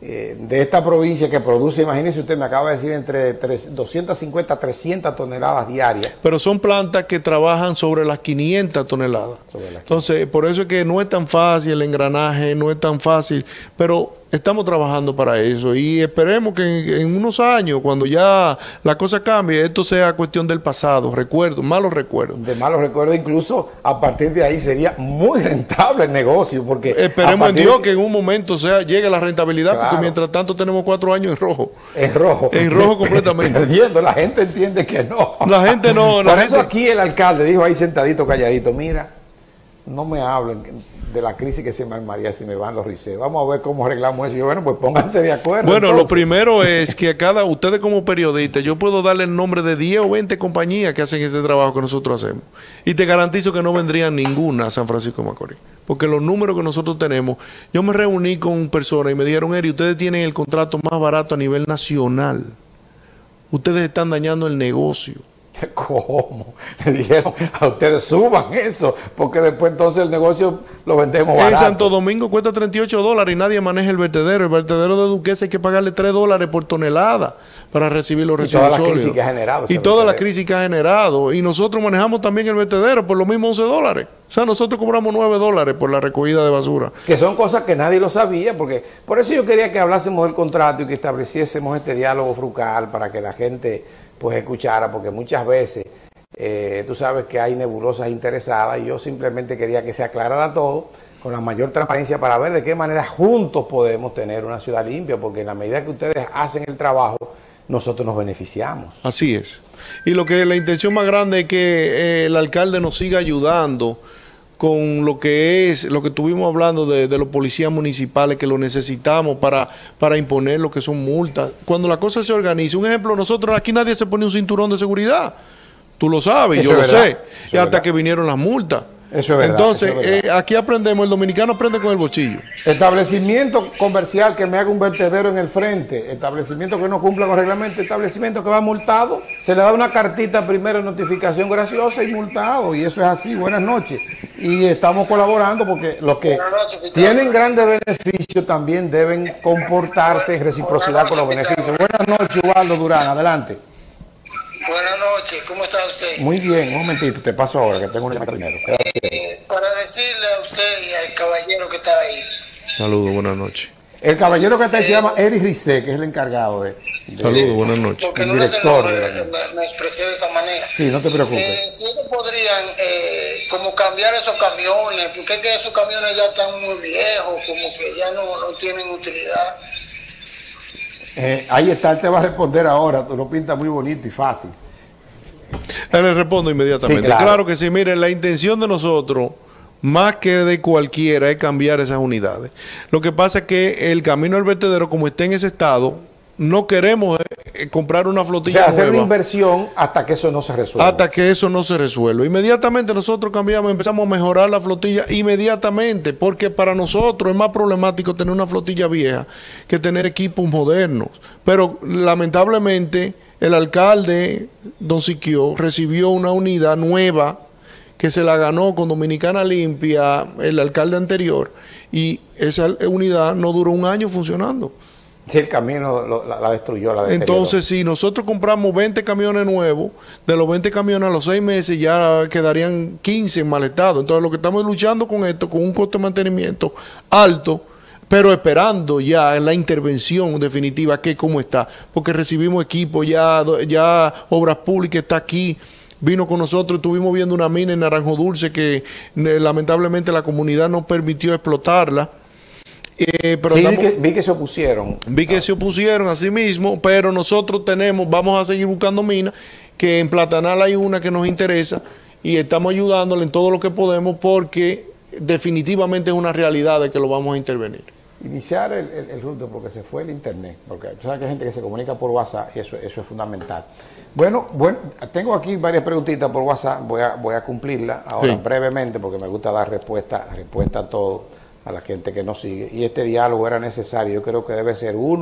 de esta provincia que produce, imagínense usted, me acaba de decir, entre 250 a 300 toneladas diarias. Pero son plantas que trabajan sobre las 500 toneladas. Entonces, por eso es que no es tan fácil el engranaje, no es tan fácil, pero estamos trabajando para eso y esperemos que en unos años, cuando ya la cosa cambie, esto sea cuestión del pasado, recuerdos, malos recuerdos. De malos recuerdos, incluso a partir de ahí sería muy rentable el negocio, porque esperemos en Dios que en un momento llegue la rentabilidad, claro, porque mientras tanto tenemos 4 años en rojo. En rojo. En rojo completamente. Perdiendo, la gente entiende que no. La gente no. Por eso aquí el alcalde dijo ahí sentadito, calladito, mira, no me hablen de la crisis que se me armaría si me van los riceros. Vamos a ver cómo arreglamos eso. Y yo, bueno, pues pónganse de acuerdo. Bueno, entonces. Lo primero es que ustedes como periodistas, yo puedo darle el nombre de 10 o 20 compañías que hacen este trabajo que nosotros hacemos. Y te garantizo que no vendrían ninguna a San Francisco de Macorís. Porque los números que nosotros tenemos, yo me reuní con personas y me dijeron, Eri, ustedes tienen el contrato más barato a nivel nacional. Ustedes están dañando el negocio. ¿Cómo? Le dijeron a ustedes suban eso, porque después entonces el negocio lo vendemos barato. En Santo Domingo cuesta $38 y nadie maneja el vertedero. El vertedero de Duquesa hay que pagarle $3 por tonelada para recibir los residuos sólidos. Y toda la crisis que ha generado. Y toda la crisis que ha generado. Y nosotros manejamos también el vertedero por lo mismo $11. O sea, nosotros cobramos $9 por la recogida de basura. Que son cosas que nadie lo sabía, porque por eso yo quería que hablásemos del contrato y que estableciésemos este diálogo frugal para que la gente pues escuchara, porque muchas veces tú sabes que hay nebulosas interesadas y yo simplemente quería que se aclarara todo con la mayor transparencia para ver de qué manera juntos podemos tener una ciudad limpia, porque en la medida que ustedes hacen el trabajo, nosotros nos beneficiamos. Así es. Y la intención más grande es que el alcalde nos siga ayudando con lo que estuvimos hablando de los policías municipales, que lo necesitamos para imponer lo que son multas. Cuando la cosa se organiza, un ejemplo, nosotros aquí nadie se pone un cinturón de seguridad. Tú lo sabes, eso yo lo sé. Y hasta verdad. que vinieron las multas. Eso es verdad. Entonces, eso es verdad. aquí aprendemos, el dominicano aprende con el bolsillo. Establecimiento comercial que me haga un vertedero en el frente, establecimiento que no cumpla con reglamento, establecimiento que va multado, se le da una cartita primero de notificación graciosa y multado, y eso es así. Buenas noches. Y estamos colaborando porque los que tienen grandes beneficios también deben comportarse en reciprocidad con los beneficios. Buenas noches, Ubaldo Durán, adelante. Buenas noches, ¿cómo está usted? Muy bien, un momentito, te paso ahora que tengo una llamada primero. Para decirle a usted y al caballero que está ahí. Saludos, buenas noches. El caballero que está ahí se llama Eri Rizé, que es el encargado de Saludos, buenas noches. Porque no es el nombre, me expresé de esa manera. Sí, no te preocupes. Si ellos podrían como cambiar esos camiones, porque es que esos camiones ya están muy viejos, como que ya no tienen utilidad. Ahí está, él te va a responder ahora, tú lo pintas muy bonito y fácil. Le respondo inmediatamente. Sí, claro Que sí, mire, la intención de nosotros, más que de cualquiera, es cambiar esas unidades. Lo que pasa es que el camino al vertedero, como está en ese estado, no queremos comprar una flotilla hacer nueva una inversión hasta que eso no se resuelva. Hasta que eso no se resuelva. Inmediatamente nosotros cambiamos, empezamos a mejorar la flotilla inmediatamente, porque para nosotros es más problemático tener una flotilla vieja que tener equipos modernos. Pero lamentablemente el alcalde, don Siquio, recibió una unidad nueva que se la ganó con Dominicana Limpia, el alcalde anterior, y esa unidad no duró un año funcionando. Si el camino la destruyó, la deterioró. Entonces, si nosotros compramos 20 camiones nuevos, de los 20 camiones a los 6 meses ya quedarían 15 en mal estado. Entonces, lo que estamos luchando con esto, con un costo de mantenimiento alto, pero esperando ya la intervención definitiva, que cómo está, porque recibimos equipo, ya Obras Públicas está aquí, vino con nosotros, estuvimos viendo una mina en Naranjo Dulce que lamentablemente la comunidad no permitió explotarla. Pero sí, vi que se opusieron. Vi que se opusieron a sí mismo, pero nosotros vamos a seguir buscando minas, que en Platanal hay una que nos interesa y estamos ayudándole en todo lo que podemos, porque definitivamente es una realidad de que lo vamos a intervenir. Iniciar el ruto, porque se fue el internet, porque tú sabes que hay gente que se comunica por WhatsApp y eso es fundamental. Bueno, tengo aquí varias preguntitas por WhatsApp, voy a cumplirlas ahora brevemente, porque me gusta dar respuesta a todo, a la gente que nos sigue, y este diálogo era necesario. Yo creo que debe ser uno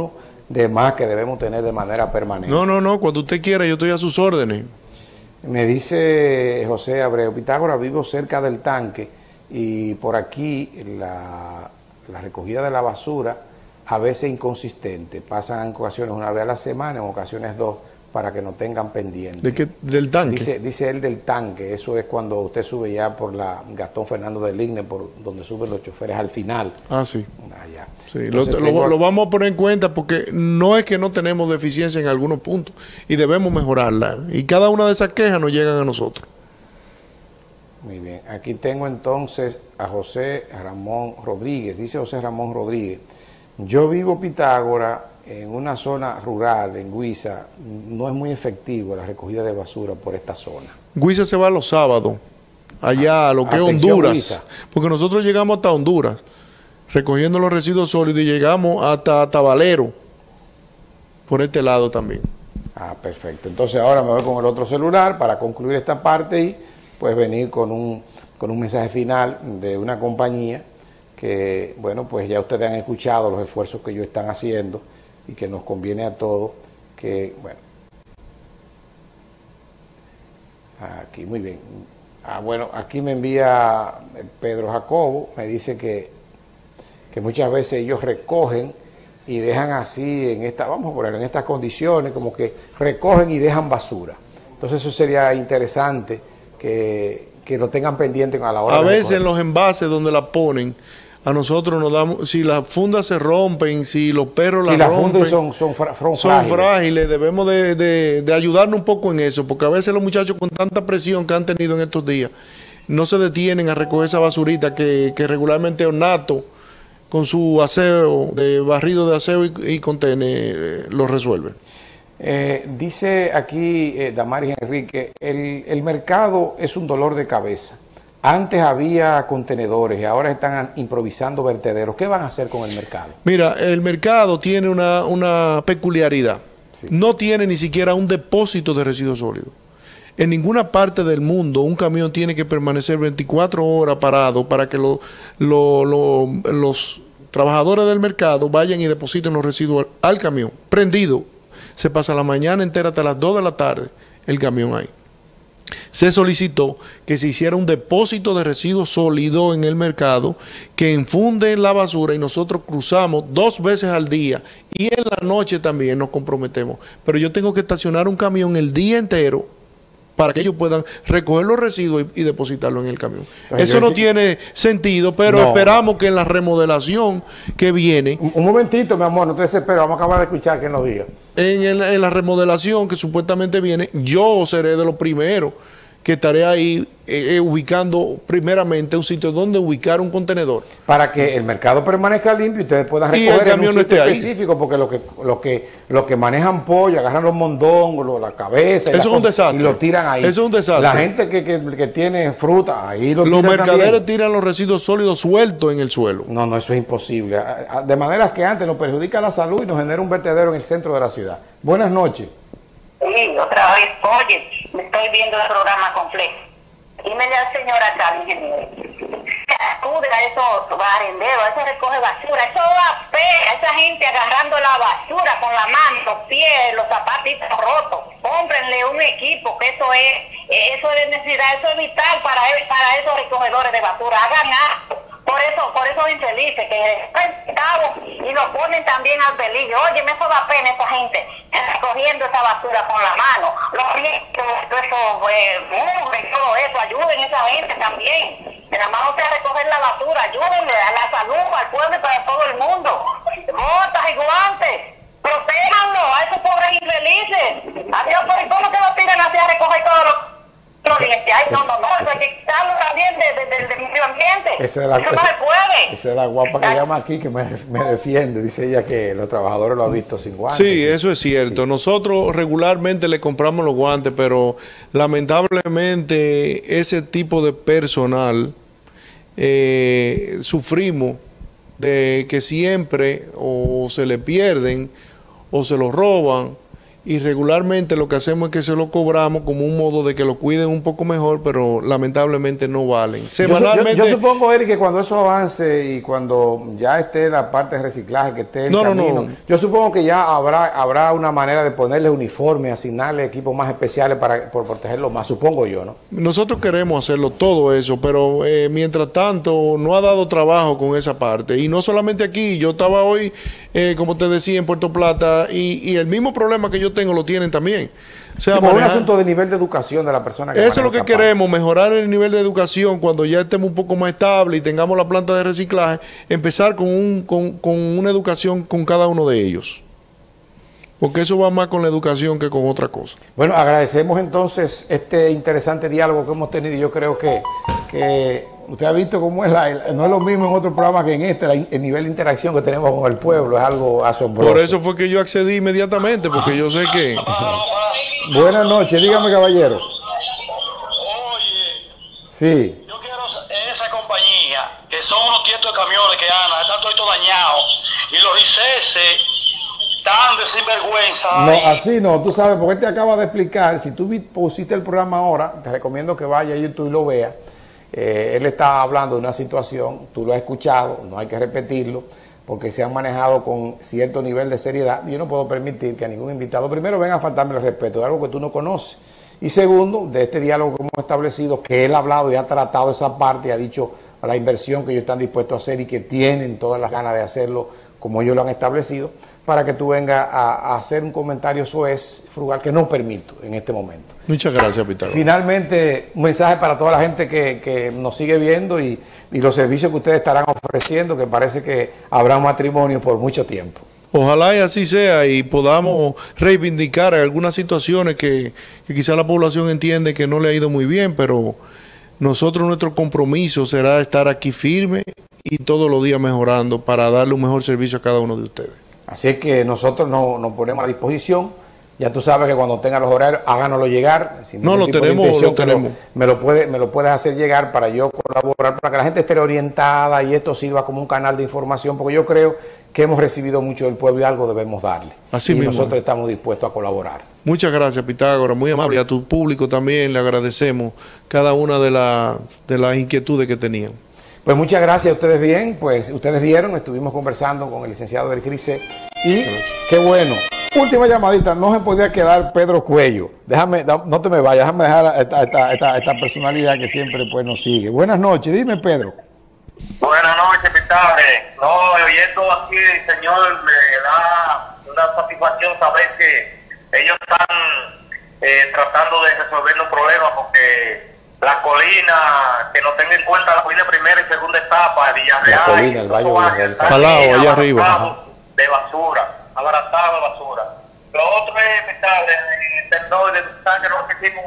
demás que debemos tener de manera permanente. No, cuando usted quiera, yo estoy a sus órdenes. Me dice José Abreu, Pitágoras, vivo cerca del tanque y por aquí la recogida de la basura a veces inconsistente. Pasan en ocasiones una vez a la semana, en ocasiones dos, para que no tengan pendiente. ¿De qué? ¿Del tanque? Dice él del tanque. Eso es cuando usted sube ya por la Gastón Fernando del Igne, por donde suben los choferes al final. Ah, sí. Allá. Sí, Entonces, lo vamos a poner en cuenta porque no es que no tenemos deficiencia en algunos puntos y debemos mejorarla. Y cada una de esas quejas nos llegan a nosotros. Muy bien. Aquí tengo entonces a José Ramón Rodríguez. Dice José Ramón Rodríguez, yo vivo Pitágoras en una zona rural, en Guisa. No es muy efectivo la recogida de basura por esta zona. Guisa se va los sábados, allá a lo que es Atención, Honduras. Guisa. Porque nosotros llegamos hasta Honduras, recogiendo los residuos sólidos y llegamos hasta Tabalero, por este lado también. Ah, perfecto. Entonces ahora me voy con el otro celular para concluir esta parte y pues venir con un mensaje final de una compañía que, bueno, pues ya ustedes han escuchado los esfuerzos que ellos están haciendo y que nos conviene a todos que, bueno, aquí, muy bien. Bueno, aquí me envía Pedro Jacobo, me dice que muchas veces ellos recogen y dejan así vamos a ponerlo en estas condiciones, como que recogen y dejan basura. Entonces eso sería interesante que lo tengan pendiente a la hora A de veces recoger. en los envases donde la ponen, a nosotros nos damos, si las fundas se rompen, si los perros Si las las rompen, fundas son frágiles, debemos de ayudarnos un poco en eso, porque a veces los muchachos con tanta presión que han tenido en estos días, no se detienen a recoger esa basurita que regularmente Ornato, con su aseo, de barrido de aseo y contener, lo resuelve. Dice aquí Damaris Enrique, el mercado es un dolor de cabeza. Antes había contenedores y ahora están improvisando vertederos. ¿Qué van a hacer con el mercado? Mira, el mercado tiene una peculiaridad. Sí. No tiene ni siquiera un depósito de residuos sólidos. En ninguna parte del mundo un camión tiene que permanecer 24 horas parado para que los trabajadores del mercado vayan y depositen los residuos al camión. Prendido. Se pasa la mañana entera hasta las 2 de la tarde el camión ahí. Se solicitó que se hiciera un depósito de residuos sólidos en el mercado que infunde la basura y nosotros cruzamos 2 veces al día y en la noche también nos comprometemos. Pero yo tengo que estacionar un camión el día entero para que ellos puedan recoger los residuos y depositarlo en el camión. Eso no tiene sentido, pero esperamos que en la remodelación que viene... Un momentito, mi amor, no te desesperes, vamos a acabar de escuchar que nos diga. En la remodelación que supuestamente viene, yo seré de los primeros que estaré ahí ubicando primeramente un sitio donde ubicar un contenedor. Para que el mercado permanezca limpio y ustedes puedan recoger y el camión en un sitio esté específico, ahí. Porque los que manejan pollo, agarran los mondongos, la cabeza, eso es un desastre. Y lo tiran ahí. Eso es un desastre. La gente que tiene fruta, ahí lo tiran. Los mercaderes también. Tiran los residuos sólidos sueltos en el suelo. No, eso es imposible. De manera que antes nos perjudica la salud y nos genera un vertedero en el centro de la ciudad. Buenas noches. Sí, otra vez, oye, me estoy viendo el programa completo. Dímele al señor acá, ingeniero. Acude a esos barenderos, eso recoge basura, eso da pena, esa gente agarrando la basura con la mano, los pies, los zapatitos rotos. Cómprenle un equipo, que eso es de necesidad, eso es vital para esos recogedores de basura. Hagan algo. Por eso infelices que están y lo ponen también al peligro. Oye, me da pena esa gente recogiendo esa basura con la mano. Los riesgos, todo eso, ayuden a esa gente también. Que nada más no sea recoger la basura, ayúdenle a la salud, al pueblo y para todo el mundo. Botas y guantes, protéjanlo a esos pobres infelices. Adiós, ¿por cómo que lo tiran así a recoger todos los... eso hay que quitarlo también del medio ambiente. Eso no se puede. Esa es la guapa que llama aquí, que me defiende. Dice ella que los trabajadores lo han visto sin guantes. Sí, eso es cierto. Sí. Nosotros regularmente le compramos los guantes, pero lamentablemente ese tipo de personal sufrimos de que siempre o se le pierden o se los roban. y regularmente lo que hacemos es que se lo cobramos como un modo de que lo cuiden un poco mejor, pero lamentablemente no valen. Semanalmente... Yo supongo, Eric, que cuando eso avance y cuando ya esté la parte de reciclaje, que esté en camino, yo supongo que ya habrá una manera de ponerle uniforme, asignarle equipos más especiales por protegerlo más, supongo yo, ¿no? Nosotros queremos hacerlo todo eso, pero mientras tanto no ha dado trabajo con esa parte. Y no solamente aquí, yo estaba hoy, como te decía, en Puerto Plata, y el mismo problema que yo tengo lo tienen también. O sea, un asunto de nivel de educación de la persona que eso es lo que queremos, mejorar el nivel de educación cuando ya estemos un poco más estables y tengamos la planta de reciclaje, empezar con una educación con cada uno de ellos. Porque eso va más con la educación que con otra cosa. Bueno, agradecemos entonces este interesante diálogo que hemos tenido. Yo creo que usted ha visto cómo es no es lo mismo en otro programa que en este, el nivel de interacción que tenemos con el pueblo es algo asombroso. Por eso fue que yo accedí inmediatamente, porque yo sé que... Buenas noches, dígame, caballero. Oye, sí. Yo quiero esa compañía, que son unos tiestos de camiones que andan, están todos dañados, y los ICS tan de sinvergüenza. No, así no, tú sabes, porque él te acaba de explicar, si tú pusiste el programa ahora, te recomiendo que vaya a YouTube y lo veas. Él está hablando de una situación, tú lo has escuchado, no hay que repetirlo, porque se han manejado con cierto nivel de seriedad. Yo no puedo permitir que a ningún invitado, primero, venga a faltarme el respeto de algo que tú no conoces, y segundo, de este diálogo que hemos establecido, que él ha hablado y ha tratado esa parte, y ha dicho la inversión que ellos están dispuestos a hacer y que tienen todas las ganas de hacerlo como ellos lo han establecido, para que tú vengas a hacer un comentario soez, frugal, que no permito en este momento. Muchas gracias, Pitágoras. Finalmente, un mensaje para toda la gente que nos sigue viendo y los servicios que ustedes estarán ofreciendo, que parece que habrá matrimonio por mucho tiempo. Ojalá y así sea y podamos reivindicar algunas situaciones que quizá la población entiende que no le ha ido muy bien, pero nosotros, nuestro compromiso será estar aquí firme y todos los días mejorando para darle un mejor servicio a cada uno de ustedes. Así es que nosotros nos ponemos a disposición. Ya tú sabes que cuando tengas los horarios, háganoslo llegar. Si no, lo tenemos. Me lo puedes hacer llegar para yo colaborar, para que la gente esté orientada y esto sirva como un canal de información, porque yo creo que hemos recibido mucho del pueblo y algo debemos darle. Así y mismo. Nosotros estamos dispuestos a colaborar. Muchas gracias, Pitágoras, muy amable. Y a tu público también le agradecemos cada una de las inquietudes que tenían. Pues muchas gracias a ustedes bien, pues ustedes vieron, estuvimos conversando con el licenciado Eric Rice y qué bueno. Última llamadita, no se podía quedar Pedro Cuello. Déjame, no te me vayas, déjame dejar esta personalidad que siempre pues nos sigue. Buenas noches, dime Pedro. Buenas noches, Pitágoras. No, oyendo aquí, señor, me da una satisfacción saber que ellos están tratando de resolver los problemas, porque la colina, que no tenga en cuenta la colina primera y segunda etapa, Villarreal, la colina, el Valle Palao, allá arriba. De basura, abaratado de basura. Lo otro es, que nosotros hicimos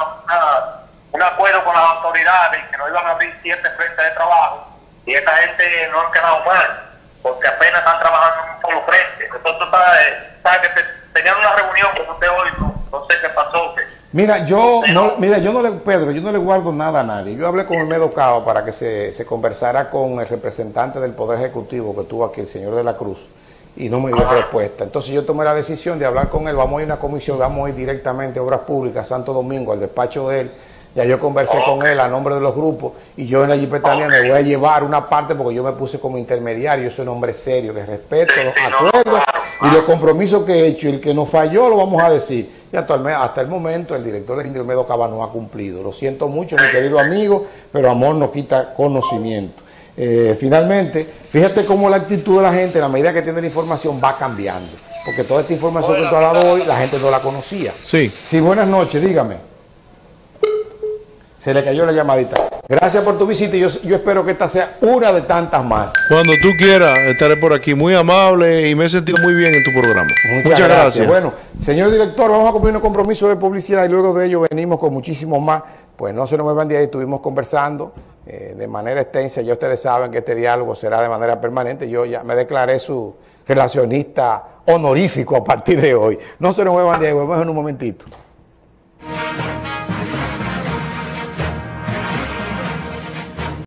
un acuerdo con las autoridades que nos iban a abrir 7 frentes de trabajo, y esta gente no han quedado mal, porque apenas están trabajando en un solo frente. Nosotros sabes que tenían una reunión con usted hoy, no sé qué pasó. Mira, Pedro, yo no le guardo nada a nadie. Yo hablé con Olmedo Cava para que se conversara con el representante del Poder Ejecutivo que tuvo aquí, el señor de la Cruz, y no me dio respuesta. Entonces yo tomé la decisión de hablar con él. Vamos a ir a una comisión, vamos a ir directamente a Obras Públicas, Santo Domingo, al despacho de él. Ya yo conversé con él a nombre de los grupos, y yo en la Jipetanía me voy a llevar una parte, porque yo me puse como intermediario. Yo soy un hombre serio, que respeto los acuerdos y los compromisos que he hecho, y el que nos falló lo vamos a decir. Y hasta el momento el director del Indio Olmedo Cava no ha cumplido. Lo siento mucho, mi querido amigo, pero amor no quita conocimiento. Finalmente, fíjate cómo la actitud de la gente, en la medida que tiene la información, va cambiando. Porque toda esta información que tú has dado hoy, la gente no la conocía. Sí. Sí, buenas noches, dígame. Se le cayó la llamadita. Gracias por tu visita y yo espero que esta sea una de tantas más. Cuando tú quieras, estaré por aquí. Muy amable y me he sentido muy bien en tu programa. Muchas gracias. Bueno, señor director, vamos a cumplir un compromiso de publicidad y luego de ello venimos con muchísimos más. Pues no se nos muevan de ahí, estuvimos conversando de manera extensa. Ya ustedes saben que este diálogo será de manera permanente. Yo ya me declaré su relacionista honorífico a partir de hoy. No se nos muevan de ahí, volvemos en un momentito.